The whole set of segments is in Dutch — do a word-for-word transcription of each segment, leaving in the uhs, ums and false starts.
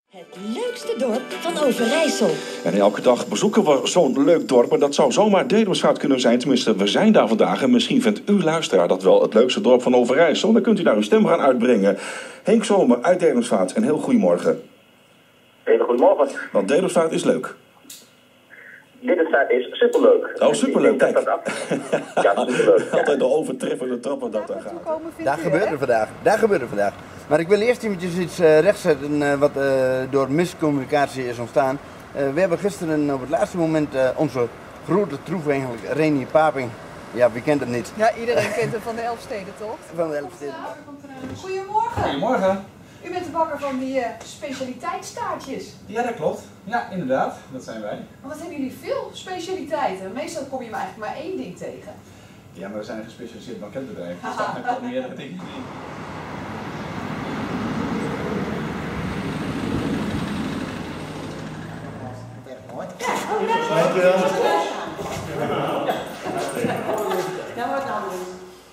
Het leukste dorp van Overijssel. En elke dag bezoeken we zo'n leuk dorp. En dat zou zomaar Dedemsvaart kunnen zijn. Tenminste, we zijn daar vandaag. En misschien vindt u, luisteraar, dat wel het leukste dorp van Overijssel. Dan kunt u daar uw stem gaan uitbrengen. Henk Zomer uit Dedemsvaart. En heel goedemorgen. Hele goedemorgen. Want Dedemsvaart is leuk. Dedemsvaart is superleuk. Oh, superleuk. Kijk. Dat dat ja, superleuk. Ja. Altijd de overtreffende trappen dat daar gaat. Daar gebeurt er vandaag. Daar gebeurt er vandaag. Maar ik wil eerst eventjes iets uh, rechtzetten uh, wat uh, door miscommunicatie is ontstaan. Uh, we hebben gisteren op het laatste moment uh, onze grote troef eigenlijk, Renie Paping. Ja, wie kent het niet? Ja, iedereen kent hem van de Elfstedentocht. Van de Elfsteden. Goedemorgen. Goedemorgen. U bent de bakker van die uh, specialiteitstaartjes. Ja, dat klopt. Ja, inderdaad. Dat zijn wij. Maar wat hebben jullie veel specialiteiten? Meestal kom je maar eigenlijk maar één ding tegen. Ja, maar we zijn een gespecialiseerd banketbedrijf. Dus daar hebben we wel meerdere dingen in. Dank u wel. Ja, wat anders.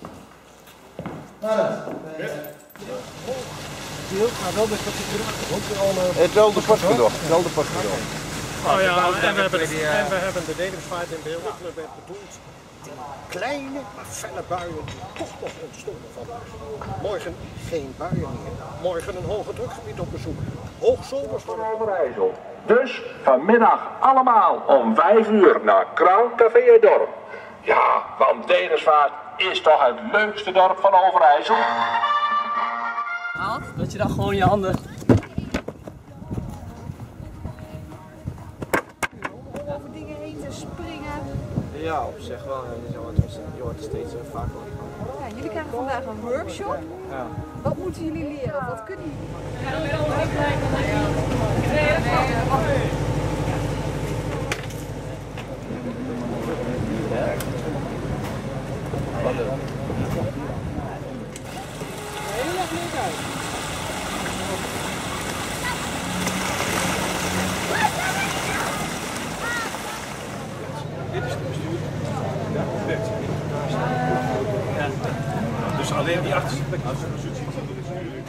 Het wel de postgedocht. Het wel de postgedocht. Oh ja, en we hebben, en we hebben de Dedemsvaart in beeld bedoeld. Kleine, maar felle buien die toch nog ontstonden vandaag. Morgen geen buien meer. Morgen een hoge drukgebied op bezoek. Hoogzomers voor Overijssel. Dus vanmiddag allemaal om vijf uur naar Crown Café Dorp. Ja, want Dedemsvaart is toch het leukste dorp van Overijssel? Haalt, dat je dan gewoon je handen. Over dingen heen te springen. Ja, op zich wel. Je hoort er, je hoort er steeds uh, vaker van. Ja, jullie krijgen vandaag een workshop. Ja. Wat moeten jullie leren? Wat kunnen jullie? Dit is de bestuur. Ja, werkt. Ja. Dus alleen die achterste plek. Als je een zoet ziet, dan is het natuurlijk.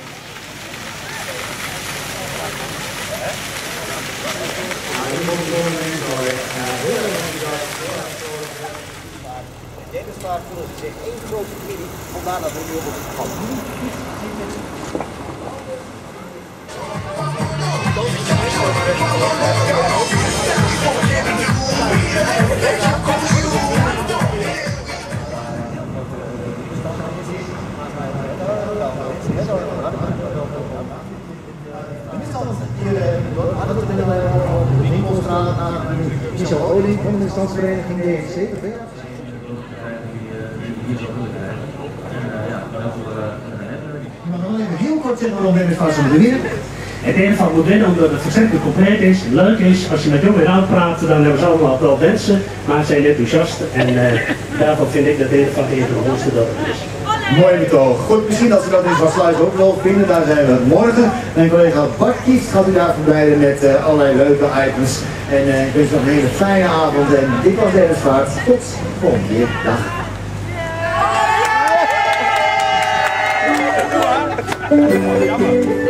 Dedemsvaart voelt zich één grote familie, vandaar dat we nu op het kampioen. Michel Oling van de standsvereniging D N C. Je mag wel even heel kort zeggen waarom Dedemsvaart zo moeten winnen. Het ene moet winnen omdat het verschrikkelijk compleet is, leuk is. Als je met jong en oud praat, dan hebben ze allemaal wel wensen, maar ze zijn enthousiast. En uh, daarvan vind ik dat Dedemsvaart een van de mooiste dorpen is. Mooi betoog. Goed, misschien als we dat in Van Sluis ook wel vinden, daar zijn we morgen. Mijn collega Bart Kieft gaat u daar verblijden met uh, allerlei leuke items. En uh, ik wens nog een hele fijne avond en dit was Dedemsvaart. Tot volgende dag.